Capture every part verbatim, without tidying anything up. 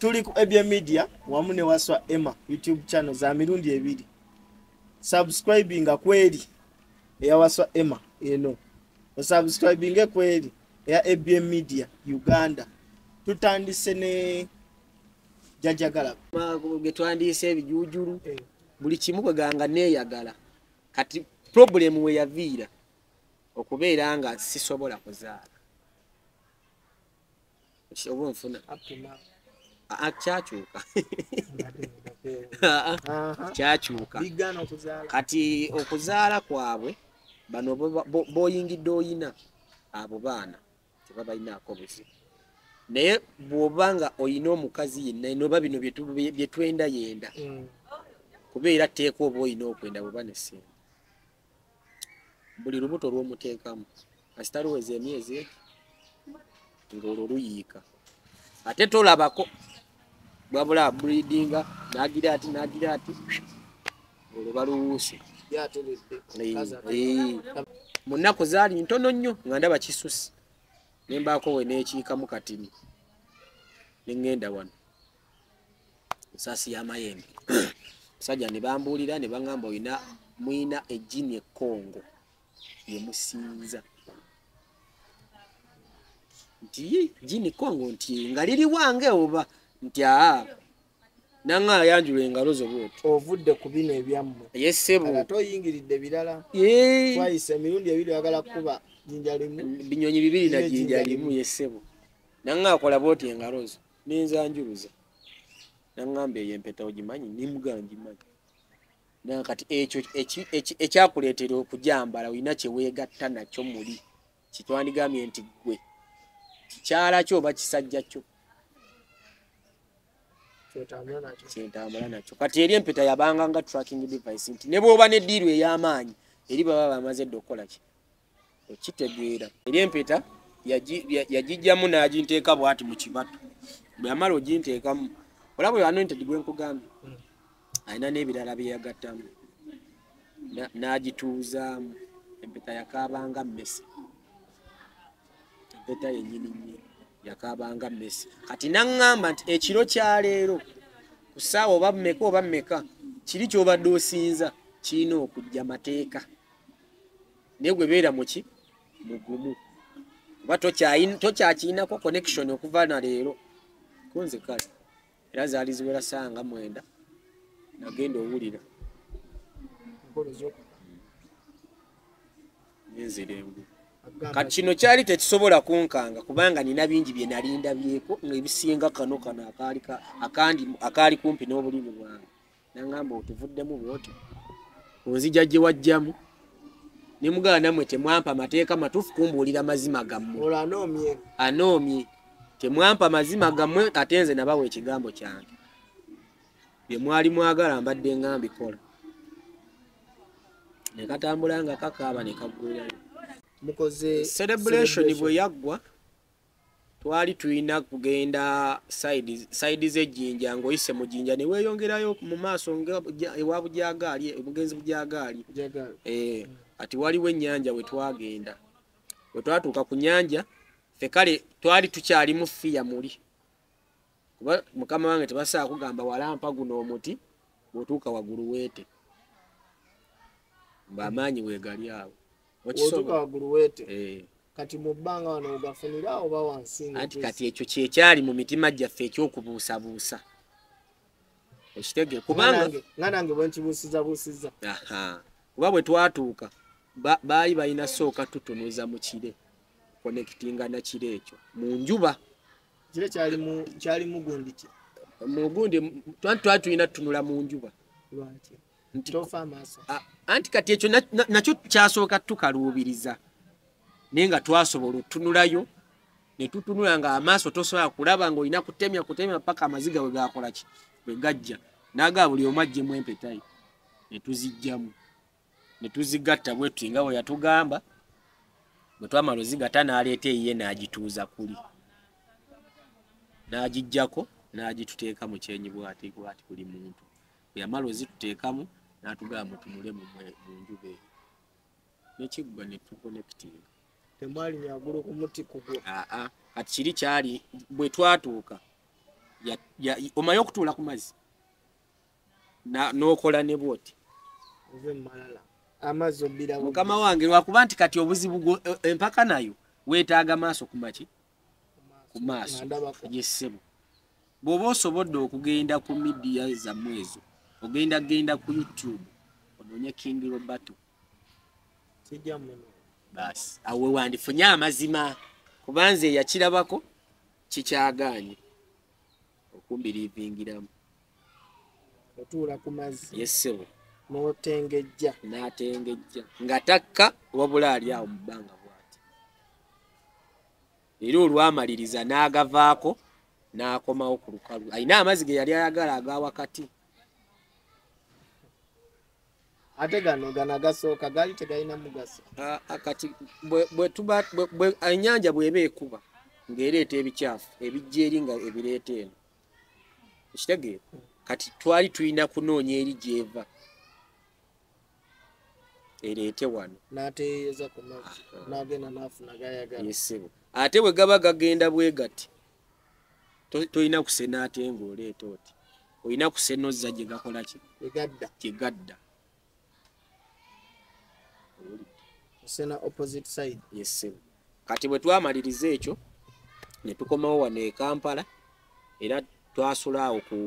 tuli ku A B M Media wamu ne Waswa Emma YouTube channel za mirundi ebiri. Subscribing kweli ya Waswa Emma eno. Subscribing kweli ya A B M Media Uganda. Tutandise ne jajagala. Mago twandise ebijujuru. Eh. Buli kimu kweganga neyagala. Kati problem we yavira okubeera nga sisobola kuzaala. Obo nfuna apima akyachuka kyachuka bigana okuzaala kati okuzaala kwabwe bano boyingidde oyina abo baana tebabayinaako buzibu naye bw'obanga oyina omukazi yenna enoba bino bye twenda yenda kubeera teeka oba oyina okwenda bweba nesi buli lubuto lw'omuteekamu kasita luweza emyezi ng'olwo luyiika ate tolabako bwabula breedinga nagira ati nagira ati olwo baluwuuse mu nnaku zaali ntono nnyo nga ndaba kisusi ne mbaako we neekiikamu katini ne ŋŋenda wano ensaasi y'amayembe musajja ne bambuulira ne baŋŋamba oyina muyina ejjini ekkongo lye musinza nti jini kongo nti nga liri wange oba nti aa nanga yanjula engalo zo bwoti ovudde ku bino ebyammwe yesebo ato yingiridde birala ye twayise emirundi ebiri agala kuba jinja limu binyonyi bibiri na jinja limu yesebo nanga akola bwoti engalo zo ninzanjuluza nangamba eyempeta ogimanyi nimuganjimanyi na kati ekyo ekyakuleetera okujambala olina kye weegatta nakyo muli kitwandigambye nti gwe kikyala kyo oba kisajja kyo kyentambula nakyo kati eri empeta yabanga nga tracking device nti ne bw'oba n'eddiiru ey'amaanyi eri baba bamaze dde okukola ki okitegeera eri empeta yagijjamu n'aginteeka bw'ati mu kibatu bwe yamala oginteekamu olaba oyo anointed gwe nkugambye alina n'ebirala bye yagattamu n'agituuzaamu empeta yakaabanga mmese empeta yennyini nnyo yakaabanga mmese kati naŋŋamba nti ekiro kya leero ku ssaawa oba mmeka oba mmeka kiri ky'obadde osinza kirina okujja mateeka naye gwe beera muki mugumu oba tokyakiinako connection okuva na leero kunze kale era zaali ziwera ssanga mwenda nagenda owulira nenzirembu kati kino kyali tekisobola kunkanga kubanga nina bingi bye nalindabyeko ng'ebisinga kano kano akaali kumpi n'obulimi bwange naŋŋamba otuvuddemu bwoti onzija gye wajjamu ne mugala nammwe temwampa amateeka matuufu kumbuulira mazima gammwe anoomye anoomye temwampa mazima gammwe ate nze nabawa ekigambo kyange bye mwali mwagala mbadde ngambikola ne katambula nga kakaaba ne kaggulayo mukoze celebration bwe yaggwa twali tulina kugenda side side z'ejjinja ng'oyise mu jjinja ne weeyongerayo mu maaso ewa bujagaali obugenzi bujagaali eh ati waliwo ennyanja we twagenda we twatuuka ku nnyanja ffe kale twali tukyali mu fiya muli kuba mukama wange tebasaa kugamba walampa guno omuti bw'otuuka waggulu weete mbamaanyi weegali awo otuuka waggulu weete eh kati mu bbanga wano ogafunira oba wansi anti kati ekyo kyekyali mu mitima gyaffe ekyokubuusabuusa ekitege kubanga nga nange bwe nkibuusiza buusiza aha kuba bwe twatuuka baali balina sooka tutunuza mu kire connectinga na kire ekyo mu njuba kire kyali mu kyali mu gundi ki mu gundi twali tulina tutunula mu njuba lwaki ntofa amaaso anti kati ekyo nakyo kyasooka tukaluubiriza naye nga twasobola otunulayo ne tutunula nga amaaso tosobola kulaba ng'olina kutemya kutemya paka amaziga we gakola ki bwe gajja n'aga buli omu aggyemu empetayo ne tuzijjamu ne tuzigatta bwe tuti nga bwe yatugamba bwe twamala ozigatta n'aleeta eyiye n'agituuza kuli n'agijjako n'agituteeka mu kyenyi bw'ati bw'ati buli muntu bwe yamala ozituteekamu n'atugamba mutunule mu njuba eyo n'ekiggwa ne tukonekitinga temwali nyagulu ku muti kugwa aa kati kiri kyali bwe twatuuka ya, ya, omayo okutuula ku mazzi na n'okola ne bwoti ove malala amazzi obbira mukama wange lwakuba nti kati obuzibu empaka nayo weetaaga maaso ku maki ku maaso yessebo bw'oba osobodde okugenda ku midiya zammwe ezo ogenda genda ku YouTube onoonye King Roberto kijja muno basi awe wandifunye amazima kubanze yakirabako kikyagaanye okumbiriivingiramu otuula ku mazzi yessebo n'otengejja n'atengejja nga takka wabula ali awo mu bbanga bw'ati era olwamaliriza n'agavaako n'akomawo ku lukalu alina amazzi ge yali ayagala aga wakati ate gano gano agasooka gaali tegalina mugaso kati bwe tuba ennyanja bw'eba ekuba ng'ereeta ebicaafu ebijja eri nga ebireeta eno ekitegeera kati twali tulina kunoonya eri gy'eva ereete wano n'ateeyeza ku mazzi n'agenda n'afuna gayagala yessebo ate bwe gaba gagenda bwe gati tolina kusena ate ng'oleeta oti olina kusena ozza gye gakola ki egadda gye gadda osena opposite side yessebo kati bwe twamaliriza ekyo ne tukomawo wano e Kampala era twasula awo ku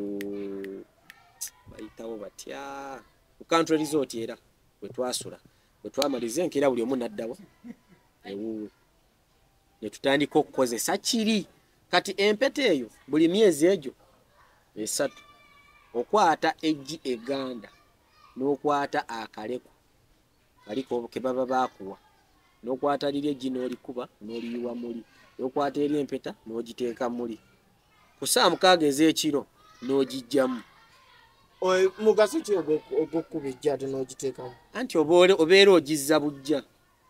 bayitawo batya ku country resort era bwe twasula bwe twamaliza enkeera buli omu n'addawa ewuwe ne tutandika okukozesa kiri kati empeta eyo buli myezi egyo esatu okwata eggi eganda n'okwata akaleku kaliko ke baba bakuwa n'okwata liri eggi n'olikuba n'oliyiwa muli n'okwata eri empeta n'ogiteeka muli ku ssaawa mukaaga ez'ekiro n'ogijjamu mugaso ki ogw'okkuba ejja ate n'ogiteekamu anti obeera ogizza bujja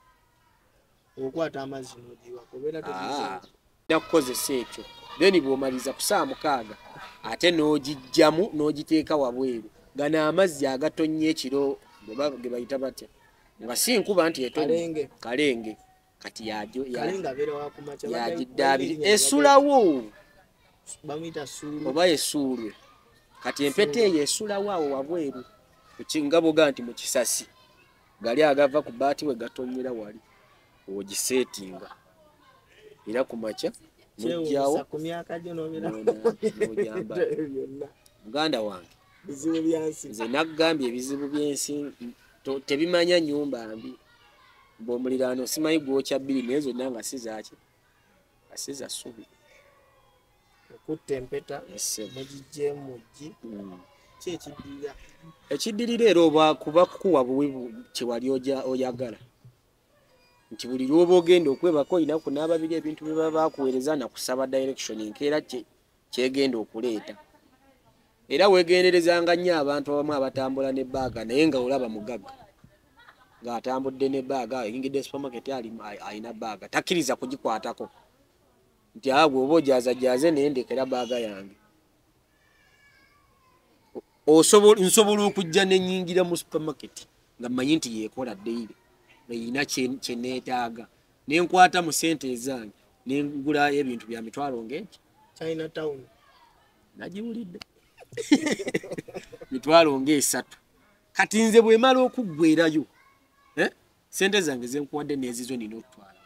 okwata amazzi n'ogiwako obeera tegizza kukozesa ekyo then bw'omaliza ku ssaawa mukaaga ate n'ogijjamu n'ogiteeka wabweru gano amazzi agatonnye ekiro ge bayita batya nga si nkuba nti etonye kalenge kati yagiddaabiri esulawo bamuyita suulu oba esuulwe kati empeta eyo esulawo awo wabweru nga boga nti mu kisasi gali agava ku baati we gatonnyera wali ogiseetinga era ku makya nojjawo n'ogyambala muganda wange nze naggambye ebizibu by'ensi tebimanya nnyumba mbi bw'omuliraano simanyi gwokya bbiri naye zonna nga si zaki nga si za ssubi okutta empeta mugijjeemu muggi ki ekiddirira ekiddirira era oba kuba kukuwa buwi kyewali oyagala nti buli lwoba ogenda okwebako olina kunaababiri ebintu bye baba bakuweereza nakusaba direction enkeera kyegenda okuleeta era weegenderezanga nnyo abantu abamu abatambula n'ebbaaga naye nga olaba mugagga ng'atambudde n'ebbaaga ayingidde supermarket alina bbaaga takkiriza kugikwatako nti awo bw'oba ojazajaaze naye ndekera bbaaga yange nsobola okujja nenyingira mu supermarket nga mmanyi nti yeekola daily eyina kye neetaaga nenkwata mu sente ezange nengula ebintu bya mitwalo ng'eki Chinatown nagiwulidde mitwalo ng'esatu kati nze bwe mala okuggwerayo eh? Sente zange zenkuwadde n'ezizo nina okutwala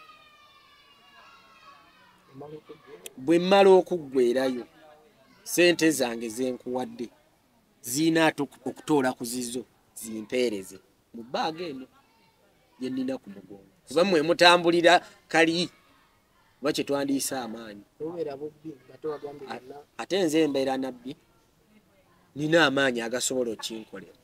bwe mala okuggwerayo sente zange zenkuwadde ziina ate okutoola ku zizo zimpeereze mu bbaaga eno gye nnina ku mugongo kuba mmwe mutambulira kali oba kye twandiisa amaanyi ate nze mbeera nabbi nina amaanyi agasobola okinkolera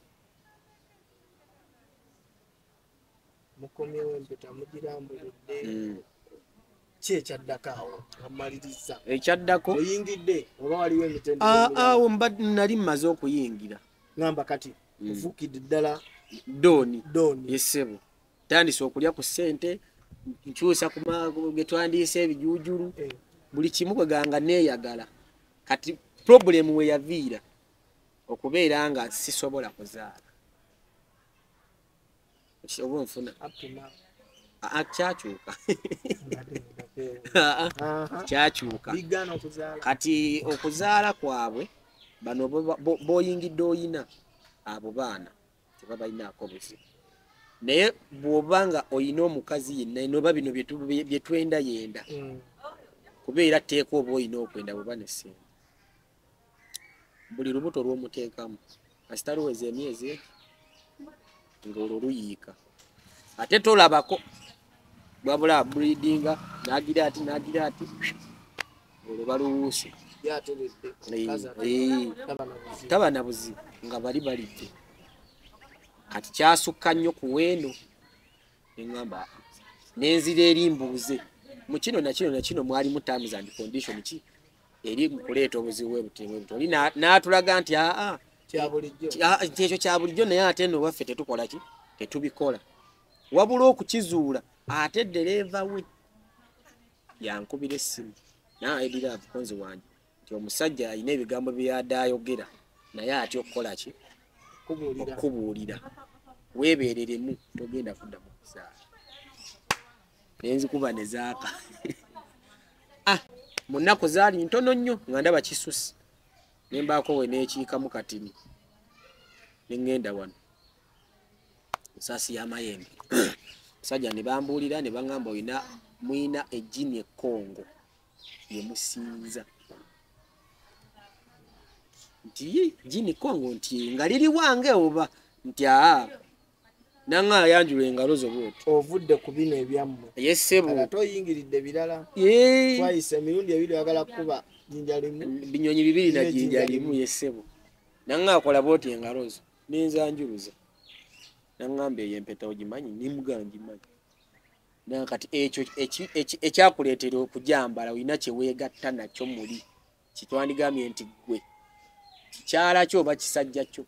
mukomyewo empeta mugirambulidde ki ekyaddako awo amaliriza ekyaddako oyingidde oba waliwo emitendera awo nali mmaze okuyingira ngamba kati nfuukidde ddala dooni dooni yessebo tandise okulya ku ssente nkyusa ge twandiisa ebijuujulu buli kimu kweganga neeyagala kati problemu we yaviira okubeera nga sisobola kuzaala oba nfuna akyakyuka kyakyuka kati okuzaala kwabwe bano boyingidde oyina abo baana tebabalinaako buzibu naye bw'obanga oyina omukazi yenna noba bino bye twenda yenda kubeera tteeka oba oyina okwenda bweba nesente buli lubuto lw'omuteekamu kasita luweza emyezi egi ng'olwo luyiika ate tolabako bwabula breedinga nagira ati nagira ati olwo baluwuuse taba na buzibu nga bali balidde kati kyasukka nnyo ku weeno neŋŋamba nenzira eri mbuuze mu kino na kino na kino mwalimu terms and condition ki eri mu kuleeta obuzibu bwe butemu buto oli n'atulaga nti aa ekyo kya bulijjo naye ate nno waffe tetukola ki tetubikola wabula okukizuula ate ddereeva we yankubira essimu naye edira avukonzi wange nti omusajja alina ebigambo byadaayogera naye ate okukola ki okubuulira weebeereremu togenda kudda mu kuzaala nenzikuba ne zaaka ah mu nnaku zaali ntono nnyo nga ndaba kisusi nembaako we neekiikamu katini neŋŋenda wano nsaasi y'amayembe musajja ne bambuulira ne baŋŋamba oyina mwina ejjini ekkongo lye musinza nti jini kongo nti nga liri wange oba nti aa nanga yanjula engalo zo bwoti ovudde ku bino ebyammwe yesebo toyingiridde birala ye twayise emirundi ebiri agala kuba jinja limu binyonyi bibiri na jinja limu yesebo nanga akola bwoti engalo zo ninzanjuluza nangamba eyo empeta ogimanyi nimuganjimanyi nakati ekyo ekyakuleetera okujambala olina kyeweegatta nakyo muli kitwandigambye nti gwe kikyala kyo oba kisajja kyo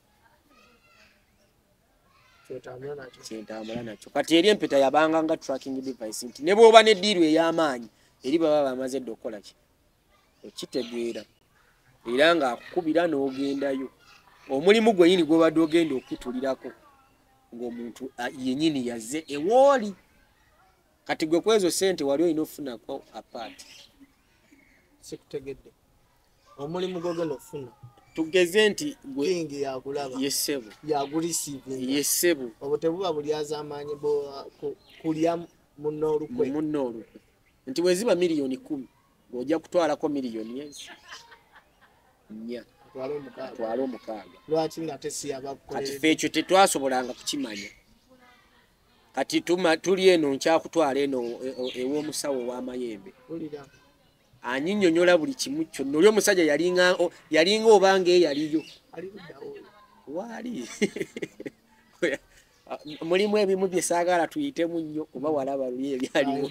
kyentambula nakyo kati eri empeta yabanga nga tracking device nti ne bw'oba n'eddiiru ey'amaanyi eri baba bamaze dde okukola ki okitegeera era ng'akukubira n'ogendayo omulimu gwe yini gw'obadde ogenda okutulirako ng'omuntu yennyini yazze ewooli kati gwe kwezo sente wali olina ofunako apaati sikutegedde omulimu gw'ogenda okufuna tugeze nti kingi yakulaba yesebo yagulisiivinga yesebo obwo tebuba bulyaza amaanyi kulya munno olukwe munno olukwe nti bweziba miliyoni kumi ng'ojja kutwalako miliyoni ezi nnya twala omukaaga lwaki nga tesiyabakati ffe ekyo tetwasobolanga kukimanya kati tuli eno nkyakutwala eno ew'omusawo w'amayembe anyinyonyola buli kimu kyonna oli omusajja yalinga yalinga obanga eyaliyo waali mulimu ebimu bye saagala tuyitemu nnyo oba walaba luli ebyaliwo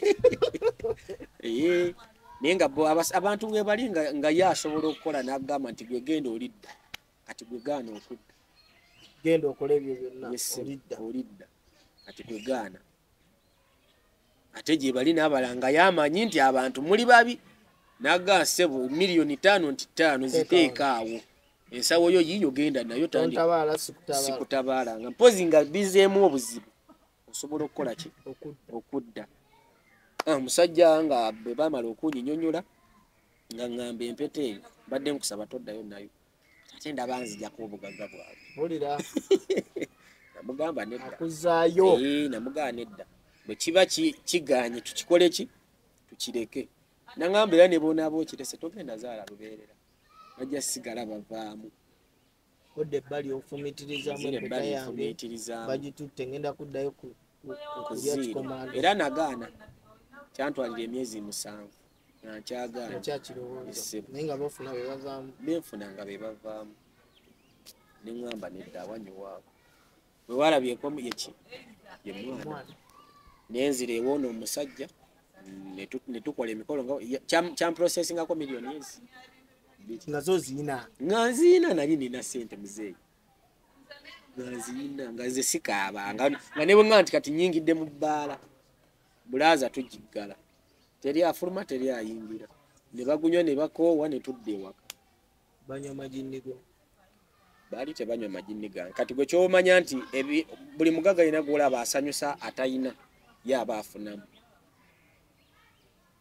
naye nga abantu bwe bali nga ye asobola okukola n'agamba nti gwe genda olidda kati gwe gaana okudda genda okola ebyo byonna olidda olidda kati gwe gaana ate gye bali n'abalanga yamanyi nti abantu muli babi naga sebo miliyoni tano nti tano ziteeka awo ensawo yo yiyo genda nayo tandi sikutabaala nga mpozi nga bizeemu obuzibu osobola okukola ki okudda omusajja nga bwe baamala okunyinyonyola nga ŋŋamba empeta eyo badde nkusaba toddayo nayo ate ndaba nzijjako obugagga bwabwe bulira namugamba nedda akuzaayo namugamba nedda bwe kiba kiganye tukikole ki tukireke nangamba era ne bonaaba okirese togenda zaala lubeerera bajja sigala bavaamu odde ebbali ofumitirizamu empeta yange bagitutte ngenda kuddayo kuziira era nagaana kyantwalira emyezi musanvu nankyagaana naye nga bafuna be bavaamu benfuna nga be bavaamu neŋŋamba nedda awanyiwaabo bwe walabyeko yeki ye mwana nenzira ewoono omusajja netukola emikolo kyamprocessingako miliyoni ezi nga zo ziina nga nziina nali nina sente muzeeyi nga nziina nga nze sikaabanga nga ne bwenga nti kati nyingidde mu bbaala bulaaza tugiggala teri afuluma teri ayingira ne bagunywa ne bakoowa ne tudda ewaka banywa majinnigo baali tebanywa majinni gange kati gwe kyomanya nti buli mugaga alina gwolaba asanyusa atayina ye aba afunamu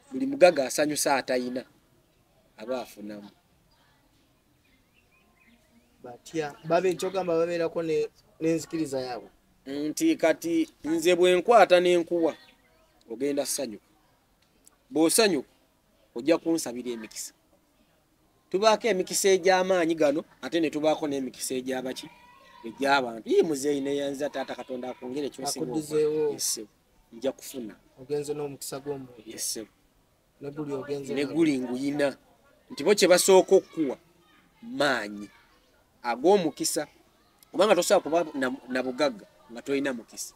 buli mugagga asanyusa atayina aba afunamu batya babe kyogamba babeerako n'enzikiriza yaabwe nti kati nze bwenkwata n'enkuwa ogenda ssanyuka bw'osanyuka ojja kunsabira emikisa tubaako emikisa egy'amaanyi gano ate ne tubaako n'emikisa egy'abaki egy'abantu ii muzeeyi neyanza taata katonda akwongere akudizeewo kyosebo nja kufuna ogenze n'omukisa gw'omuntu yesebo neguli ogenze neguli nguyina nti bo kye basooka okukuwa maanyi ag'omukisa kubanga tosobola kuba na, na bugagga nga tolina mukisa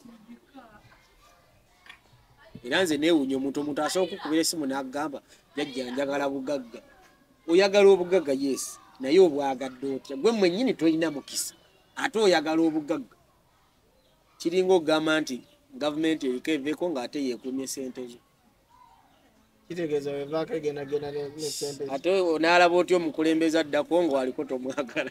era nze neewunya omuntu omuntu asobola okukubira essimu n'agamba jjajja njagala bugagga oyagala obugagga yes naye obwagadde otya gwe mwennyini tolina mukisa ate oyagala obugagga kiringa okugamba nti gavumenti eriko eveeko ng'ate yeekumye sente zo kitegeeza wevaako egendagenda nesente ate onaalaba otya omukulembeze addako nga waliko tomwagala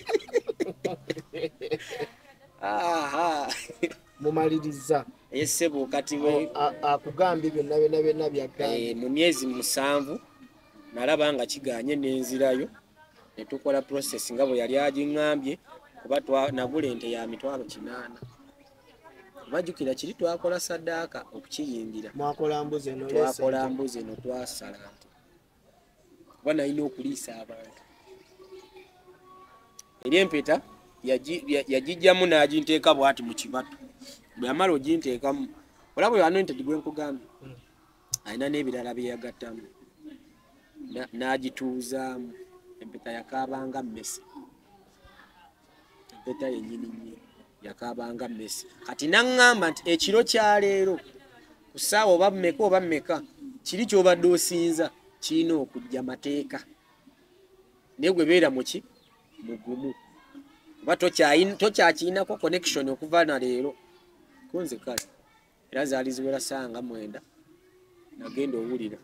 aha mumaliriza esebo kati akugambye byonna byonna byonna byagambye mu myezi musanvu nalaba nga kiganye n'enzirayo ne tukola process nga bwe yali agiŋŋambye kuba nagula ente ya mitwalo kinaana bajjukira kiri twakola saddaaka okukiyingira mwakola mbuzi eno twakola mbuzi eno twasala nti kuba nalina okuliisa abantu eri empeta yagijjamu n'aginteeka bwati mu kibatu bwe yamala oginteekamu olaba bwe anointed gwe nkugambye alina n'ebirala bye yagattamu n'agituuzaamu empeta yakaabanga mmese empeta yennyini nnyo yakaabanga mmese kati naŋŋamba nti ekiro kyaleero ku ssaawa oba mmeka oba mmeka kiri ky'obadde osinza kirina okujja mateeka naye gwe beera muki mugumu oba tokyakiinako connection okuva na leero kunze kale era zaali ziwera sanga mwenda nagenda owulira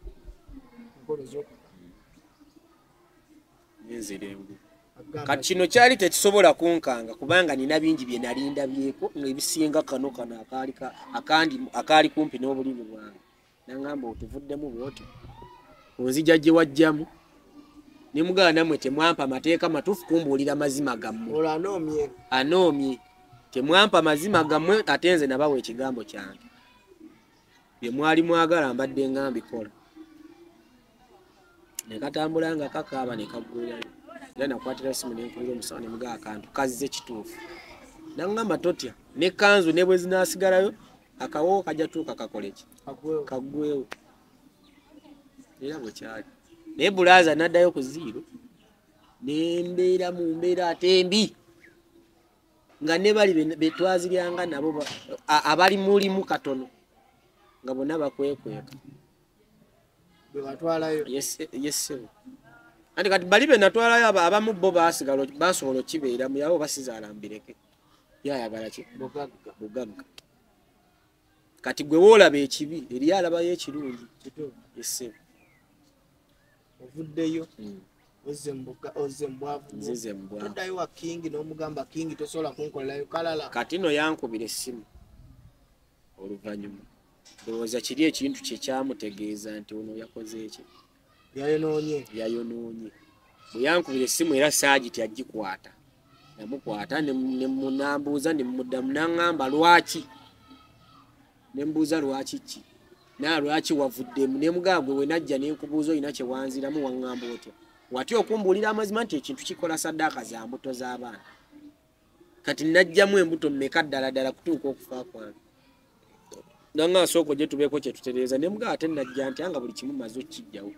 nenzirengu kati kino kyali tekisobola kunkanga kubanga nina bingi bye nalinda byeko ebisinga kano kano akaali akandi akaali kumpi n'obulimi bwange nangamba otuvuddemu bwoti onzija gye wajjamu ne muganda mwe temwampa mateeka matuufu kumbuulira mazima gammwe olwo anoomye anoomye temwampa mazima gammwe ate nze nabawa ekigambo kyange bye mwali mwagala mbadde ngambikola ne katambula nga kakaaba ne kaggulirayo era nakwatira essimu nenkubira omusawo ne mugaa akantu kazze kituufu naŋŋamba totya ne kanzu ne bwe zinaasigalayo akawoowo kajja tuuka kakole ki kaggwewo era bwe kyali naye bulaaza n'addayo ku ziiro nembeera mu mbeera ate mbi nga ne bali betwaziryanga nabo abali mulimu katono nga bonna bakwekweka bebatwalayo yesebo anti kati bali be natwalayo abamu bo basigala basobola okibeeramu yabo basizaalambireke yayagala ki bugagga kati gwe woolaba ekibi eri alabayo ekirungi yesebo ovuddeyo ozze mbwavu toddayo wa kingi n'omugamba kingi tosobola kunkolerayo kalala kati no yankubira essimu oluvannyuma ndowooza kiri ekintu kye kyamutegeeza nti ono yakoze eki yayonoonye yayonoonye bwe yankubira essimu era saagiti agikwata namukwata nemunambuuza nemuddamu naŋŋamba lwaki nembuuza lwaki ki naa lwaki wavuddemu nemugamba gwe wenajja nenkubuuza olina kye wanziramu waŋŋamba otya watya okumbuulira amazima nti ekintu kikola saddaaka za mbuto z'abaana kati najjamu embuto mmeka ddala ddala kutuuka okufa kwange nanga asooka gye tubeeko kye tutereeza nemugamba ate najja nti anga buli kimu maze okijjawo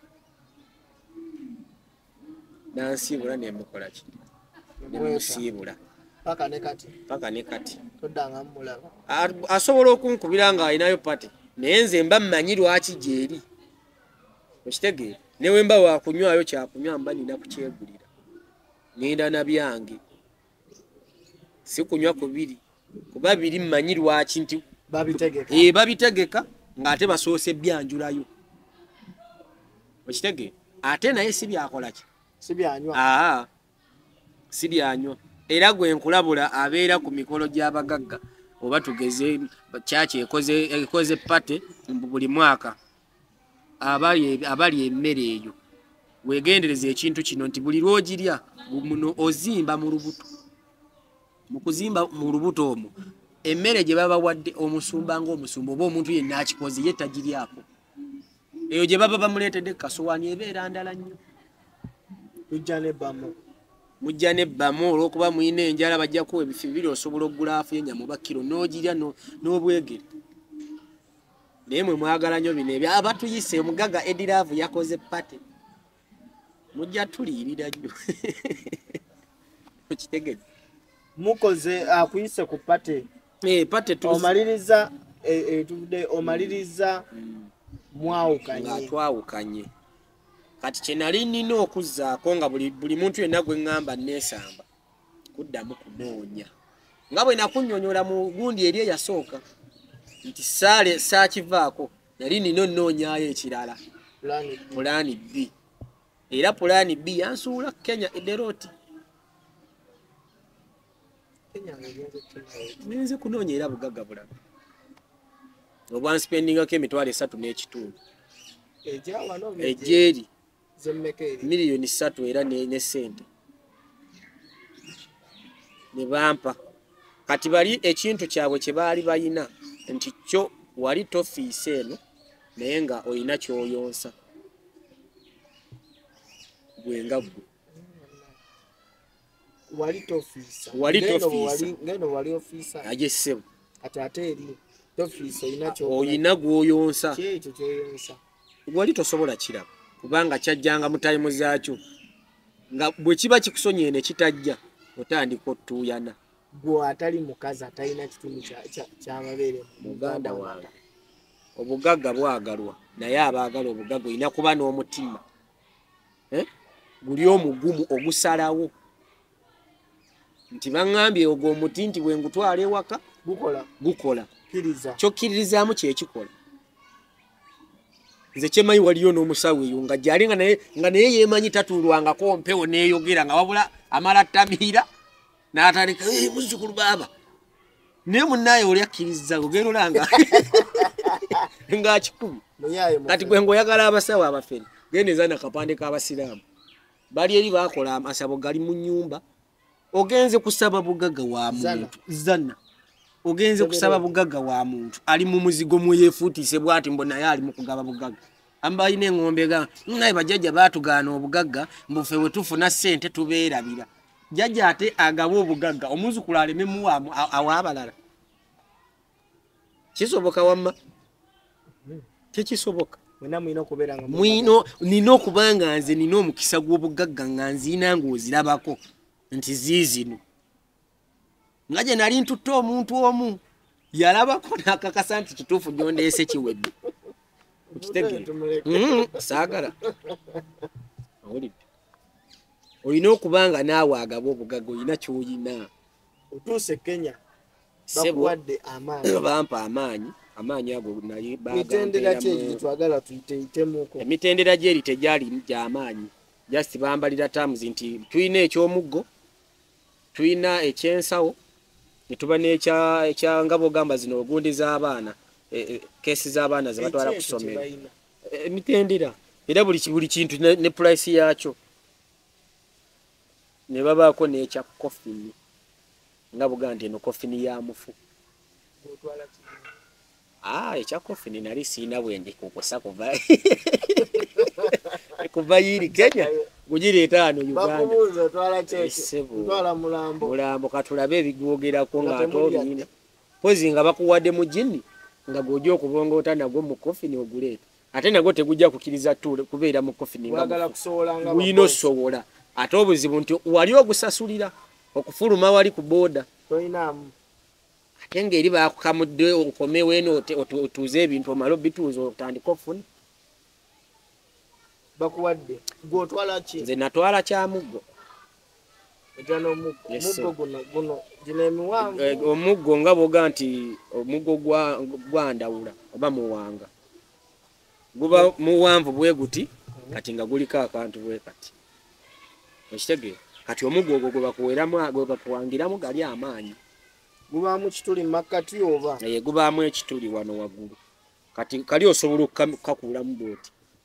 nansiibula nemukola ki nemusiibula paka ne kati paka ne kati toddanga mmulaba asobola okunkubira nga alinayo pate naye nze mba mmanyi lwaki gyeri okitegeera newe mba wakunywayo kyakunywa mba nina kukyegulira ngenda na byange si kunywa kubiri kuba biri mmanyi lwaki nti babitegeka ee babitegeka ng'ate basoose byanjulayo okitegeera ate naye si byakola ki si byanywa aa si byanywa era gwe nkulabula abeera ku mikolo gy'abagagga oba tugeze kyaki ekoze ekoze pate buli mwaka abali abali emmere eyo wegendereze ekintu kino nti buli lwogirya muno ozimba mu lubuto mu kuzimba mu lubuto omwo emmere gye baba wadde omusumba ng'omusumba oba omuntu yenna akikoze ye tagiryako eyo gye baba bamuleetedde kasuwaani ebeera ndala nnyo tujja nebbamu mujja nebbamu olw'okuba mulina enjala bajja kuwa ebifi bibiri osobola okugulaafu y'ennyama oba kiro n'ogirya n'obwegere naye mwe mwagala nnyo bino ebyo abatuyise omugagga Ediraavu yakoze pate mujja tuliirira nnyo okitegedde mukoze akuyise ku pate eh pate tu omaliriza etudde omaliriza mwawukanye nga twawukanye kati kye nali nina okuzzaako nga buli, buli muntu yenna gwe ŋŋamba neesamba kuddamu kunoonya nga bwe nakunnyonnyola mu gundi eri eyasooka nti saale saakivaako nali nina onnoonyaayo ekirala pulaani B era pulaani B yansuula Kenya ederooti ngenze kunoonya era bugagga bulaga obwanspendingako emitwalo esatu n'ekitundu ejeeri miliyoni ssatu era ne ssente ne bampa kati bali ekintu kyabwe kye baali bayina nti kyo wali tofiisa eno naye nga olina ky'oyonsa gwe nga ggwe wali tofiisa wali tofiisa ngeno wali ofiisa aje ssebo ate ate eri tofiisa olina kyo oyina gw'oyonsa kyekyo kyoyonsa wali tosobola kiraba kubanga kyajjanga mu tayimu zaakyo nga bwe kiba kikusonyiye ne kitajja otandika otuuyana gwe atali mukazi atalina kitundu ky'amabeere muganda wange obugagga bwagalwa naye abaagala obugagga olina kuba n'omutima eh? guli omugumu ogusalawo nti baŋŋambye ogwo omuti nti bwe ngutwala ewaka gukola gukola kkiriza kyokkirizaamu kyekikola nze kyemanyi waliyo n'omusawo eyo nga gyali nga naye nga naye yeemanyi tatuulwangako mpewo neeyogera nga wabula amala ttamiira n'atandika muzzukulu baaba naye munnaaye oli akkiriza ogenda olanga ng'akikumi kati gwe ng'oyagala abasawo abafere gendeeza nakapande k'abasiraamu bali eri baakola amasabo gali mu nnyumba ogenze kusaba bugagga wa muntu zanna ogenze kusaba bugagga wa muntu ali mu muzigo mwe yeefuutiise bw'ati mbo naye ali mu kugaba bugagga amba alina eŋŋombe ga naye bajjajja baatugaana obugagga mbufe bwe tufuna ssente tubeerabira jjajja ate agaba obugagga omuzukulu aleme muwaamu awaabalala kisoboka wamma tekisoboka mwino nina okuba nga nze nina omukisa gw'obugagga nga nziina ng'ozirabako nti ziizino nga gye nali ntutte omuntu omu yalabako n'akakasa nti kituufu gyondeese kiwedde okitegeera saagala awulidde olina okuba nga naawe agaba obugagga olina ky'olina otuuse Kenya bakuwadde amaanyi bampa amaanyi amaanyi ago naye mitendera kyegi twagala tuyiteitemuko emitendera gyeri tegyali gy'amaanyi just bambalira terms nti tulina eky'omuggo tulina ekyensawo ne tuba n'ekya ekya ngabo gamba zino ogundi z'abaana kesi z'abaana ze batwala ku ssomero emitendera era buli buli kintu ne price yaakyo ne babaako n'ekya coffin nga buga nti eno coffin ya mufu ah ekya coffin nali siina bwendi kukusa kuva kuva yiri Kenya gujireeta ano Uganda bakubuuza otwala kyeki otwala mulambo mulambo katulabe ebigwogerako nga atolina pozi nga bakuwadde mu jini nga gojja okubongoota nagwo mu coffin oguleeta ate nagwo tegujja kukkiriza tule kubeera mu coffin nga wagala kusowola nga bwino sowola ate obuzibu nti wali ogusasulira okufuluma wali ku booda toyinaamu ate ng'eri bakukamudde okomewo eno otuuze ebintu omala obituuza otandika okufuna bakuwadde gw'otwala ki nze natwala kya muggo ejana omuggo omuggo guno guno gino emiwanvu omuggo nga boga nti omuggo gwa ndawula oba muwanga guba muwanvu bwe guti kati nga guliko akantu bwe kati okitegeera kati omuggo ogwo gwe bakuweramu gwe bakuwangiramu gali amaanyi gubaamu kituli makkati oba ye gubaamu ekituli wano waggulu kati kali osobola okukakuulamu booti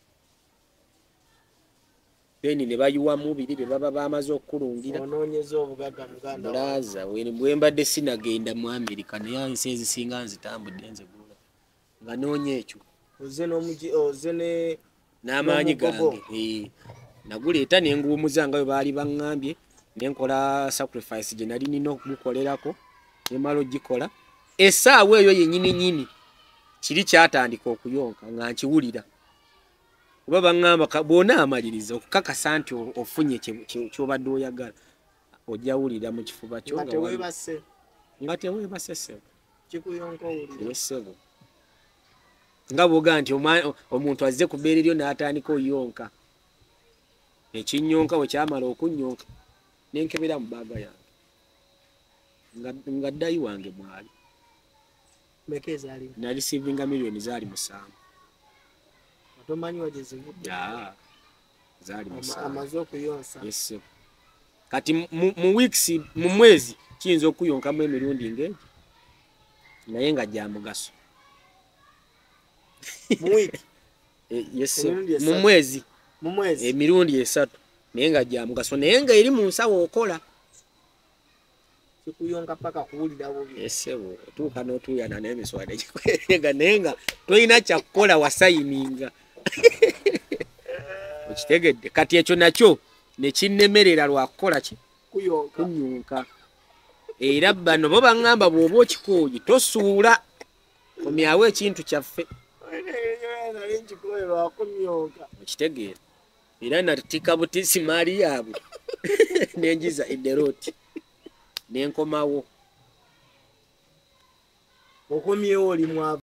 peni ne bayiwamu biri bye baba bamaze okukulungira onoonyeza obugaga muganda bulaza bwe mbadde sinagenda mu Amerika naye ensi ezisinga nzitambudde nze gula nga noonya ekyo oze n'omugi oze ne n'amaanyi gange naguleeta ne nguwumuza nga bwe baali baŋŋambye ne nkola sacrifice gye nali nina okugukolerako ne mala ogikola essaawa eyo yennyini nnyini kiri kyatandika okuyonka nga nkiwulira oba baŋŋamba bw'ona amaliriza okukakasa nti ofunye ky'obadde oyagala ojja wulira mu kifuba kyo nga teweebase ssebo ssebo nga bw'ogaa nti omuntu azze ku bbeere lyo n'atandika oyonka ekinnyonka bwe kyamala okunyonka nenkebera mu baaga yange nga ddayi wange mwali nalisiivinga miliyoni zaali musanvu zaali musanvu kati mu weeks mu mwezi kiyinza okuyonkamu emirundi ng'egyo naye nga gya mugaso mu mwezi emirundi esatu naye nga gya mugaso naye nga eri mu nsawo okola kikuyonka paka kuwulira bubi esebo otuuka n'otuuyana n'emiswada egikwerenga naye nga tolina kyakukola wasayininga okitegedde kati ekyo nakyo ne kinnemerera lwakukola ki kunyonka era bano bo baŋŋamba bw'oba okikooye tosuula komyawo ekintu kyaffe okitegeera era natika butisi maali yaabwe nenjiza ederoti nenkomawo okomyewo oli mwavu